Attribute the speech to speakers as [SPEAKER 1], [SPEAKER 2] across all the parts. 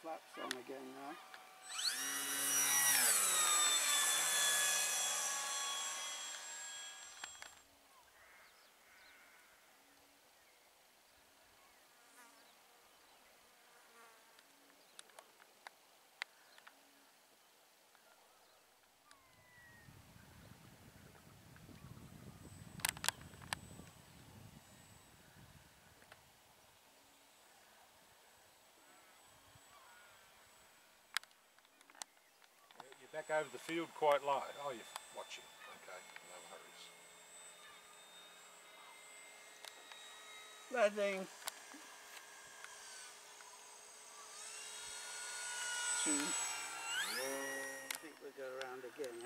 [SPEAKER 1] flaps on again now.
[SPEAKER 2] Back over the field quite low. Oh, you're watching. Okay, no worries.
[SPEAKER 1] Landing. Soon. I think we'll go around again.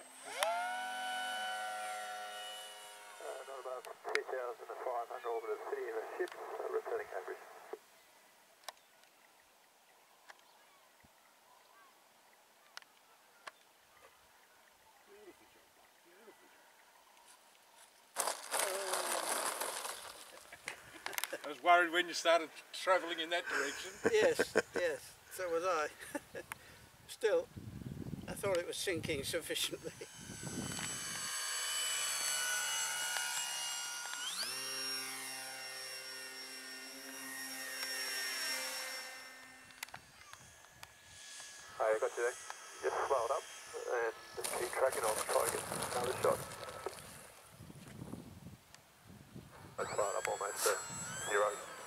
[SPEAKER 3] Not about 2,500 orbit of city of ships, returning Cambridge.
[SPEAKER 2] I was worried when you started travelling in that direction.
[SPEAKER 1] Yes, yes, so was I. Still, I thought it was sinking sufficiently.
[SPEAKER 3] I got you there. Just slow it up and just keep tracking on. Try and get another shot. I slow it up almost to 0.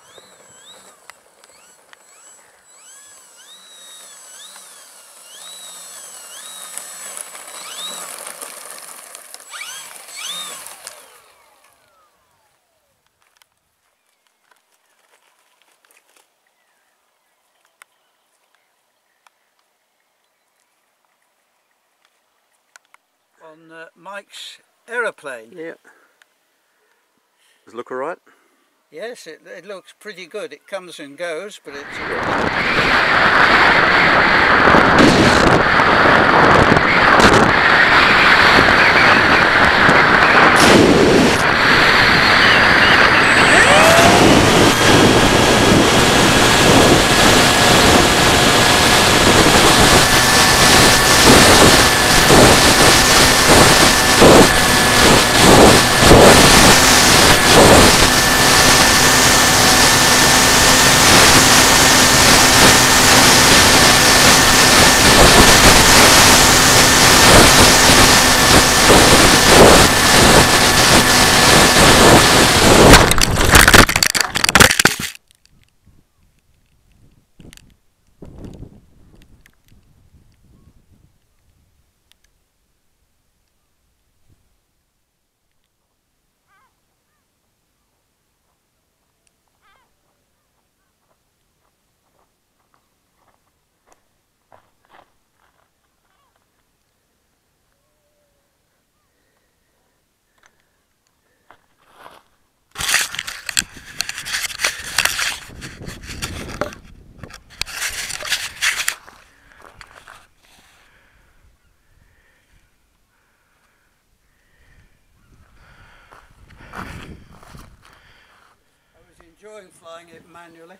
[SPEAKER 1] On Mike's aeroplane.
[SPEAKER 4] Yeah. Does it look alright?
[SPEAKER 1] Yes, it looks pretty good. It comes and goes, but it's... enjoying flying it manually.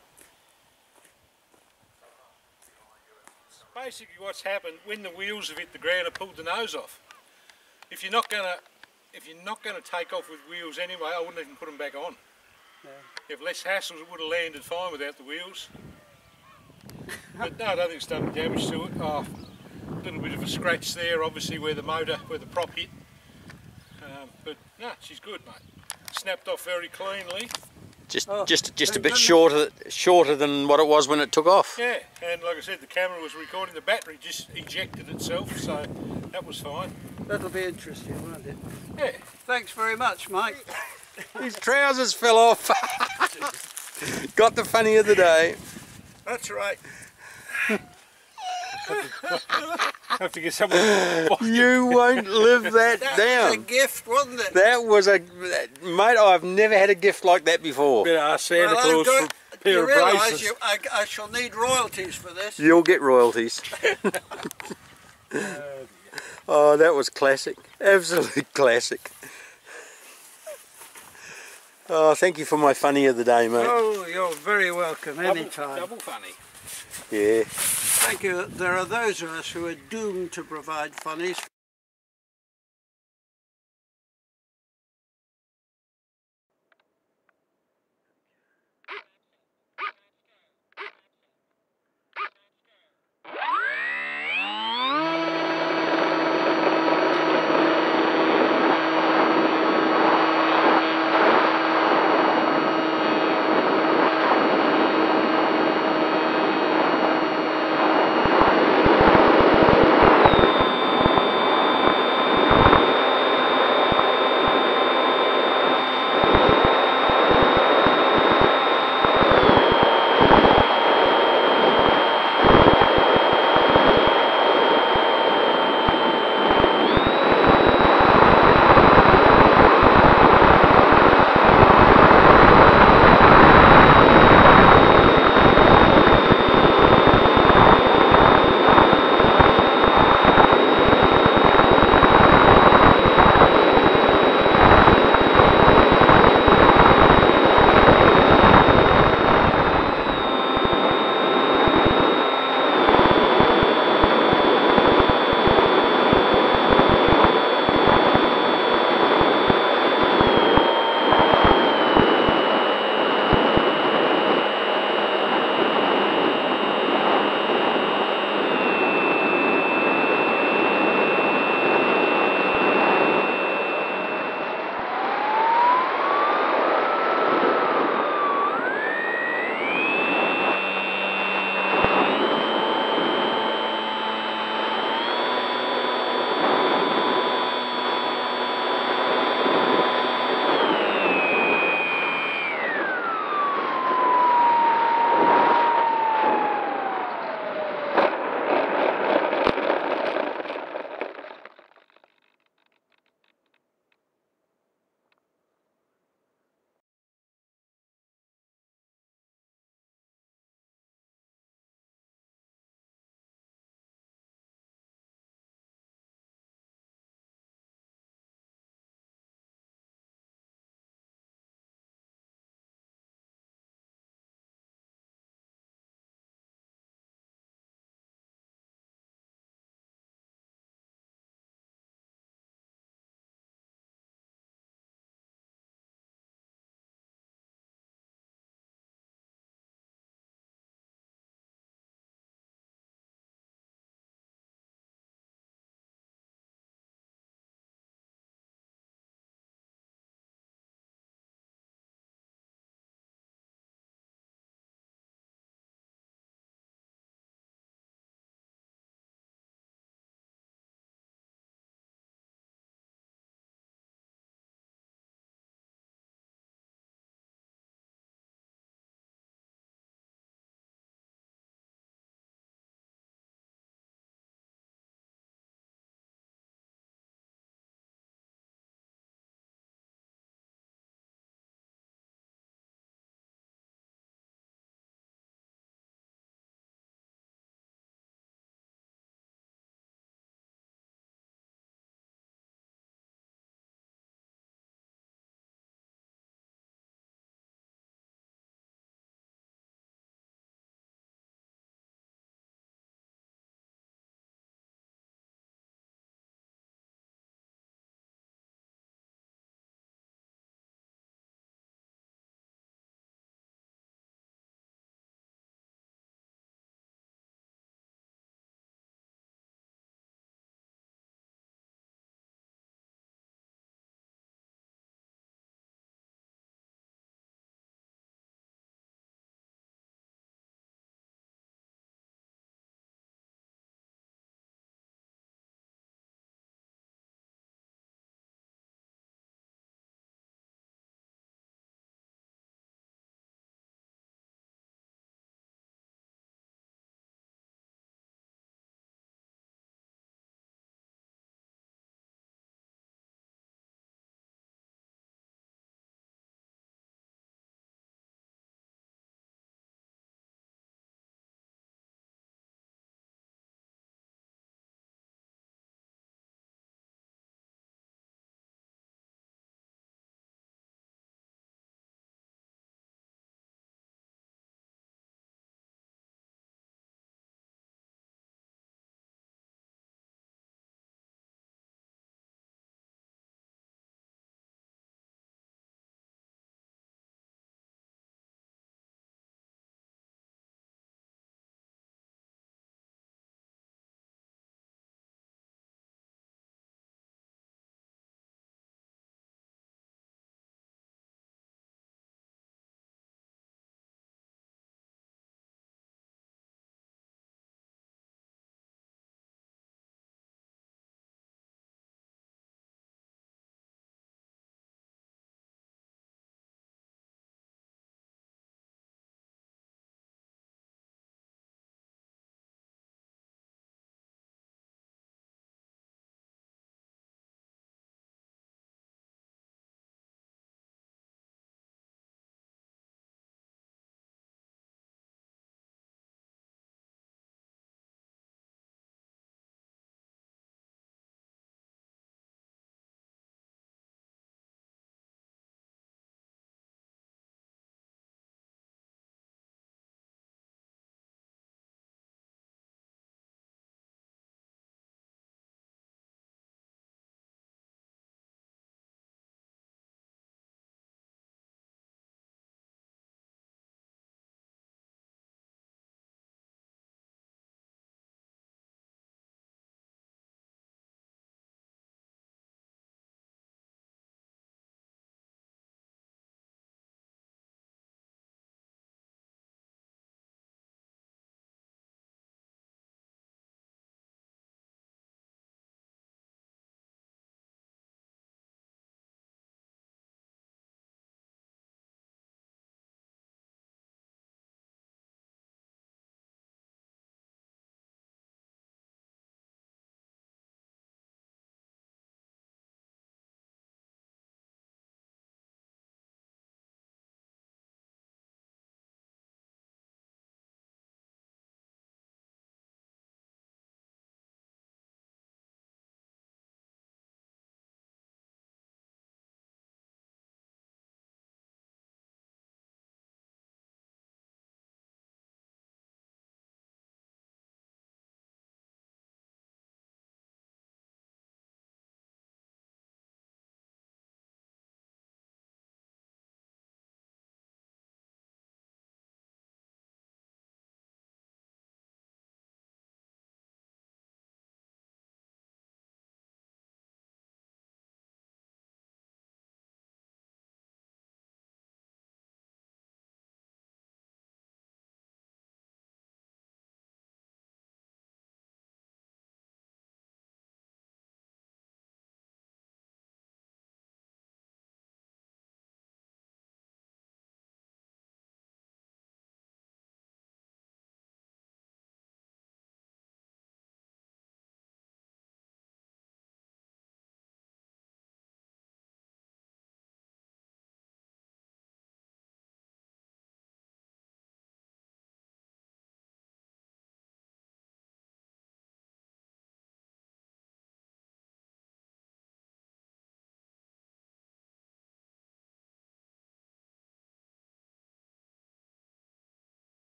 [SPEAKER 2] Basically what's happened, when the wheels have hit the ground, it pulled the nose off. If you're not gonna take off with wheels anyway, I wouldn't even put them back on.
[SPEAKER 1] No.
[SPEAKER 2] If less hassles, it would have landed fine without the wheels. But no, I don't think it's done damage to it. Oh, a little bit of a scratch there, obviously where the prop hit. But no, she's good, mate. Snapped off very cleanly.
[SPEAKER 4] Just a bit shorter than what it was when it took off.
[SPEAKER 2] Yeah, and like I said, the camera was recording. The battery just ejected itself, so that was fine.
[SPEAKER 1] That'll be interesting, won't it?
[SPEAKER 2] Yeah.
[SPEAKER 1] Thanks very much, Mike.
[SPEAKER 4] His trousers fell off. Got the funny of the day.
[SPEAKER 1] That's right.
[SPEAKER 2] Have to get someone.
[SPEAKER 4] You won't live that down.
[SPEAKER 1] That was a gift, wasn't it?
[SPEAKER 4] That was a mate. I've never had a gift like that before.
[SPEAKER 2] Better ask Santa Claus for a pair of braces.
[SPEAKER 1] I shall need royalties for this.
[SPEAKER 4] You'll get royalties. Oh, that was classic. Absolute classic. Oh, thank you for my funny of the day, mate.
[SPEAKER 1] Oh, you're very welcome. Anytime.
[SPEAKER 2] Double funny.
[SPEAKER 4] Yeah.
[SPEAKER 1] Thank you. There are those of us who are doomed to provide funnies.